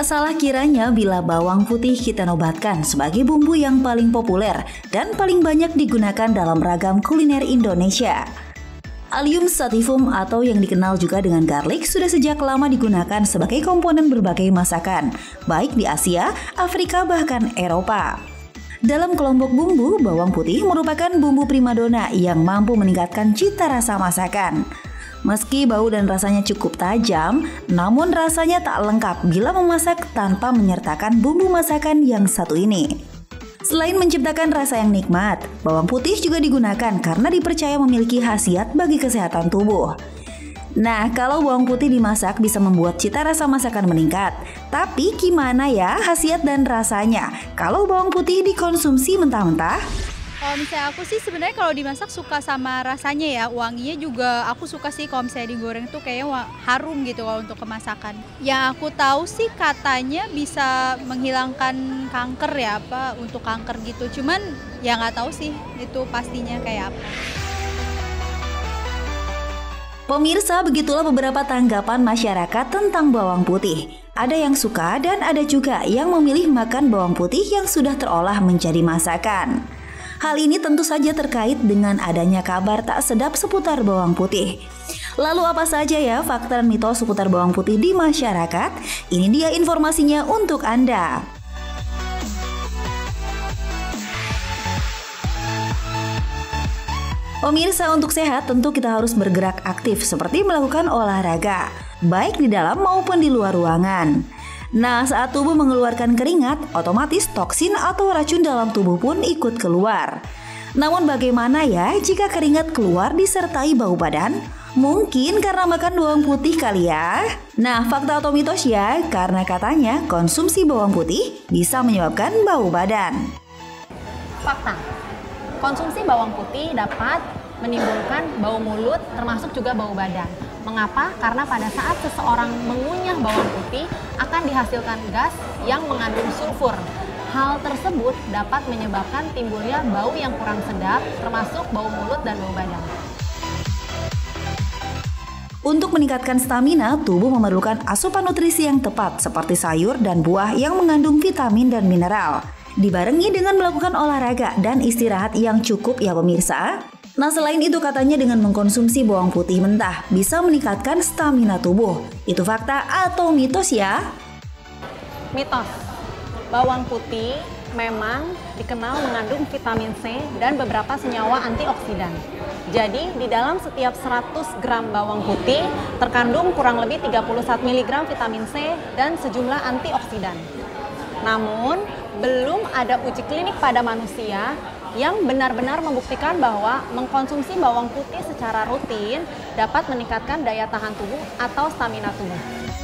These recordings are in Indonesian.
Tak salah kiranya bila bawang putih kita nobatkan sebagai bumbu yang paling populer dan paling banyak digunakan dalam ragam kuliner Indonesia. Allium sativum atau yang dikenal juga dengan garlic sudah sejak lama digunakan sebagai komponen berbagai masakan, baik di Asia, Afrika, bahkan Eropa. Dalam kelompok bumbu, bawang putih merupakan bumbu primadona yang mampu meningkatkan cita rasa masakan. Meski bau dan rasanya cukup tajam, namun rasanya tak lengkap bila memasak tanpa menyertakan bumbu masakan yang satu ini. Selain menciptakan rasa yang nikmat, bawang putih juga digunakan karena dipercaya memiliki khasiat bagi kesehatan tubuh. Nah, kalau bawang putih dimasak bisa membuat cita rasa masakan meningkat. Tapi gimana ya khasiat dan rasanya kalau bawang putih dikonsumsi mentah-mentah? Kalau misalnya aku sih sebenarnya kalau dimasak suka sama rasanya ya, wanginya juga aku suka sih kalau misalnya digoreng tuh kayaknya harum gitu kalau untuk kemasakan. Yang aku tahu sih katanya bisa menghilangkan kanker ya, untuk kanker gitu. Cuman ya nggak tahu sih itu pastinya kayak apa. Pemirsa, begitulah beberapa tanggapan masyarakat tentang bawang putih. Ada yang suka dan ada juga yang memilih makan bawang putih yang sudah terolah menjadi masakan. Hal ini tentu saja terkait dengan adanya kabar tak sedap seputar bawang putih. Lalu apa saja ya fakta dan mitos seputar bawang putih di masyarakat? Ini dia informasinya untuk Anda. Pemirsa, untuk sehat tentu kita harus bergerak aktif seperti melakukan olahraga, baik di dalam maupun di luar ruangan. Nah, saat tubuh mengeluarkan keringat, otomatis toksin atau racun dalam tubuh pun ikut keluar. Namun bagaimana ya jika keringat keluar disertai bau badan? Mungkin karena makan bawang putih kali ya? Nah, fakta atau mitos ya, karena katanya konsumsi bawang putih bisa menyebabkan bau badan. Fakta, konsumsi bawang putih dapat menimbulkan bau mulut termasuk juga bau badan. Mengapa? Karena pada saat seseorang mengunyah bawang putih akan dihasilkan gas yang mengandung sulfur. Hal tersebut dapat menyebabkan timbulnya bau yang kurang sedap, termasuk bau mulut dan bau badan. Untuk meningkatkan stamina, tubuh memerlukan asupan nutrisi yang tepat seperti sayur dan buah yang mengandung vitamin dan mineral. Dibarengi dengan melakukan olahraga dan istirahat yang cukup ya pemirsa. Nah, selain itu katanya dengan mengkonsumsi bawang putih mentah bisa meningkatkan stamina tubuh. Itu fakta atau mitos ya? Mitos. Bawang putih memang dikenal mengandung vitamin C dan beberapa senyawa antioksidan. Jadi, di dalam setiap 100 gram bawang putih terkandung kurang lebih 31 mg vitamin C dan sejumlah antioksidan. Namun, belum ada uji klinik pada manusia yang benar-benar membuktikan bahwa mengkonsumsi bawang putih secara rutin dapat meningkatkan daya tahan tubuh atau stamina tubuh.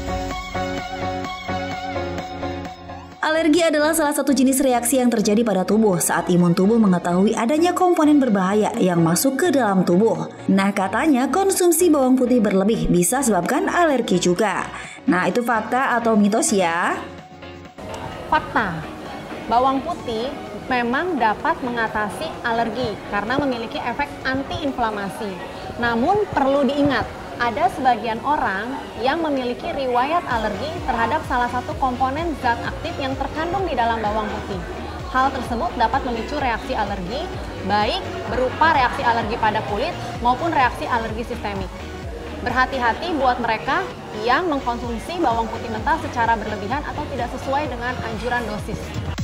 Alergi adalah salah satu jenis reaksi yang terjadi pada tubuh saat imun tubuh mengetahui adanya komponen berbahaya yang masuk ke dalam tubuh. Nah, katanya konsumsi bawang putih berlebih bisa sebabkan alergi juga. Nah, itu fakta atau mitos ya? Fakta, bawang putih memang dapat mengatasi alergi karena memiliki efek antiinflamasi. Namun perlu diingat, ada sebagian orang yang memiliki riwayat alergi terhadap salah satu komponen zat aktif yang terkandung di dalam bawang putih. Hal tersebut dapat memicu reaksi alergi, baik berupa reaksi alergi pada kulit maupun reaksi alergi sistemik. Berhati-hati buat mereka yang mengkonsumsi bawang putih mentah secara berlebihan atau tidak sesuai dengan anjuran dosis.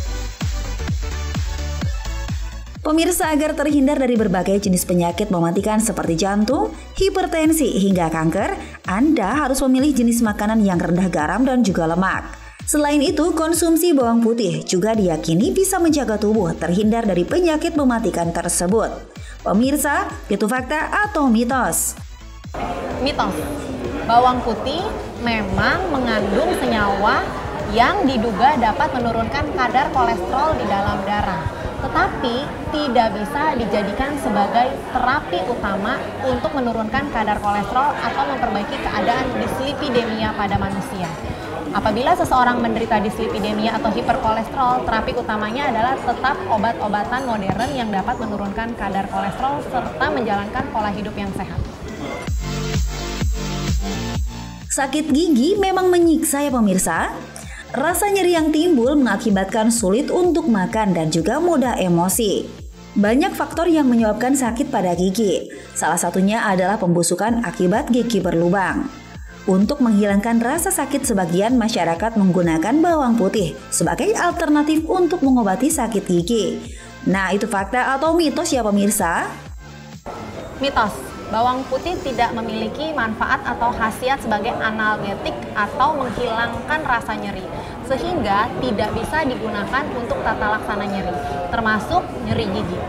Pemirsa, agar terhindar dari berbagai jenis penyakit mematikan seperti jantung, hipertensi, hingga kanker, Anda harus memilih jenis makanan yang rendah garam dan juga lemak. Selain itu, konsumsi bawang putih juga diyakini bisa menjaga tubuh terhindar dari penyakit mematikan tersebut. Pemirsa, itu fakta atau mitos? Mitos. Bawang putih memang mengandung senyawa yang diduga dapat menurunkan kadar kolesterol di dalam darah, tetapi tidak bisa dijadikan sebagai terapi utama untuk menurunkan kadar kolesterol atau memperbaiki keadaan dislipidemia pada manusia. Apabila seseorang menderita dislipidemia atau hiperkolesterol, terapi utamanya adalah tetap obat-obatan modern yang dapat menurunkan kadar kolesterol serta menjalankan pola hidup yang sehat. Sakit gigi memang menyiksa ya pemirsa. Rasa nyeri yang timbul mengakibatkan sulit untuk makan dan juga mudah emosi. Banyak faktor yang menyebabkan sakit pada gigi. Salah satunya adalah pembusukan akibat gigi berlubang. Untuk menghilangkan rasa sakit, sebagian masyarakat menggunakan bawang putih sebagai alternatif untuk mengobati sakit gigi. Nah, itu fakta atau mitos ya pemirsa? Mitos, bawang putih tidak memiliki manfaat atau khasiat sebagai analgetik atau menghilangkan rasa nyeri, sehingga tidak bisa digunakan untuk tata laksana nyeri, termasuk nyeri gigi.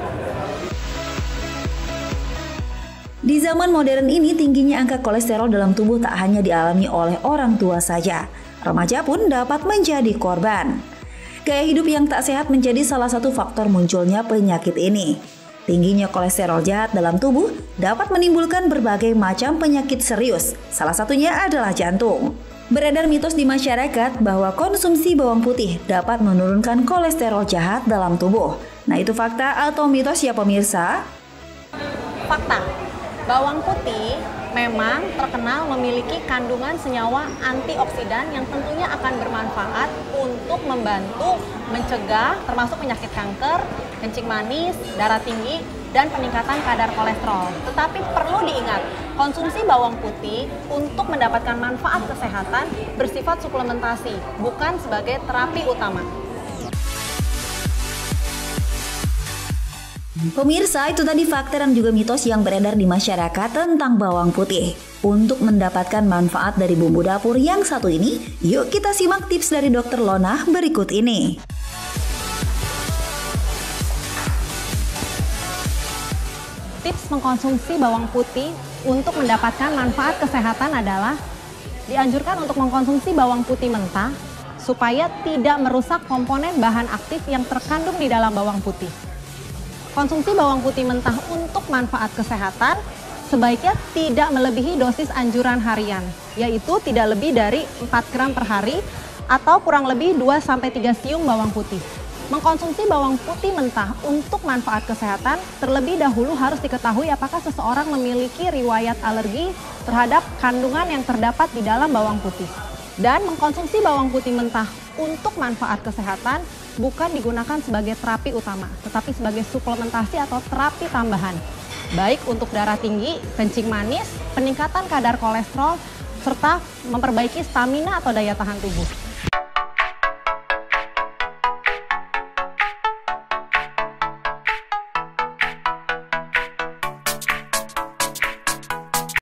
Di zaman modern ini, tingginya angka kolesterol dalam tubuh tak hanya dialami oleh orang tua saja. Remaja pun dapat menjadi korban. Gaya hidup yang tak sehat menjadi salah satu faktor munculnya penyakit ini. Tingginya kolesterol jahat dalam tubuh dapat menimbulkan berbagai macam penyakit serius. Salah satunya adalah jantung. Beredar mitos di masyarakat bahwa konsumsi bawang putih dapat menurunkan kolesterol jahat dalam tubuh. Nah, itu fakta atau mitos ya pemirsa? Fakta, bawang putih memang terkenal memiliki kandungan senyawa antioksidan yang tentunya akan bermanfaat untuk membantu mencegah termasuk penyakit kanker, kencing manis, darah tinggi, dan peningkatan kadar kolesterol. Tetapi perlu diingat, konsumsi bawang putih untuk mendapatkan manfaat kesehatan bersifat suplementasi, bukan sebagai terapi utama. Pemirsa, itu tadi fakta dan juga mitos yang beredar di masyarakat tentang bawang putih. Untuk mendapatkan manfaat dari bumbu dapur yang satu ini, yuk kita simak tips dari Dr. Lona berikut ini. Tips mengkonsumsi bawang putih untuk mendapatkan manfaat kesehatan adalah dianjurkan untuk mengkonsumsi bawang putih mentah supaya tidak merusak komponen bahan aktif yang terkandung di dalam bawang putih. Konsumsi bawang putih mentah untuk manfaat kesehatan sebaiknya tidak melebihi dosis anjuran harian, yaitu tidak lebih dari 4 gram per hari atau kurang lebih 2-3 siung bawang putih. Mengkonsumsi bawang putih mentah untuk manfaat kesehatan terlebih dahulu harus diketahui apakah seseorang memiliki riwayat alergi terhadap kandungan yang terdapat di dalam bawang putih. Dan mengkonsumsi bawang putih mentah untuk manfaat kesehatan bukan digunakan sebagai terapi utama, tetapi sebagai suplementasi atau terapi tambahan. Baik untuk darah tinggi, kencing manis, peningkatan kadar kolesterol, serta memperbaiki stamina atau daya tahan tubuh.